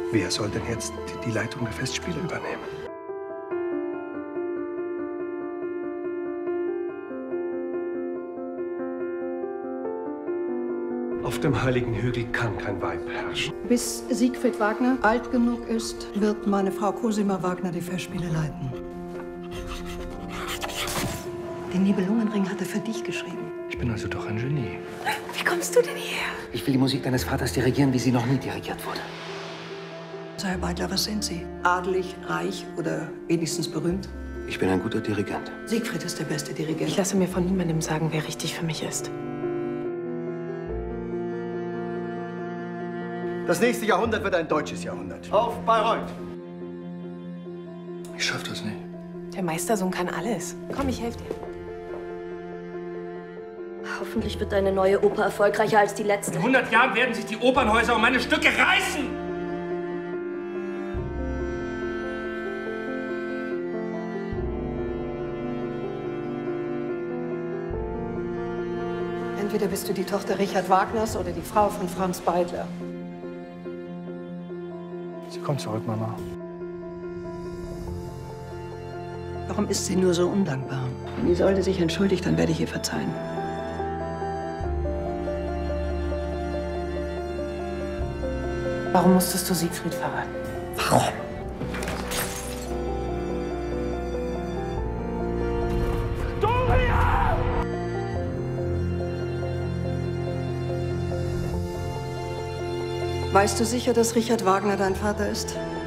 Wer soll denn jetzt die Leitung der Festspiele übernehmen? Auf dem heiligen Hügel kann kein Weib herrschen. Bis Siegfried Wagner alt genug ist, wird meine Frau Cosima Wagner die Festspiele leiten. Den Nibelungenring hat er für dich geschrieben. Ich bin also doch ein Genie. Wie kommst du denn hierher? Ich will die Musik deines Vaters dirigieren, wie sie noch nie dirigiert wurde. Herr Beidler, was sind Sie? Adelig, reich oder wenigstens berühmt? Ich bin ein guter Dirigent. Siegfried ist der beste Dirigent. Ich lasse mir von niemandem sagen, wer richtig für mich ist. Das nächste Jahrhundert wird ein deutsches Jahrhundert. Auf Bayreuth! Ich schaff das nicht. Der Meistersohn kann alles. Komm, ich helfe dir. Hoffentlich wird deine neue Oper erfolgreicher als die letzte. In 100 Jahren werden sich die Opernhäuser um meine Stücke reißen! Entweder bist du die Tochter Richard Wagners oder die Frau von Franz Beidler. Sie kommt zurück, Mama. Warum ist sie nur so undankbar? Wenn Isolde sich entschuldigt, dann werde ich ihr verzeihen. Warum musstest du Siegfried verraten? Warum? Weißt du sicher, dass Richard Wagner dein Vater ist?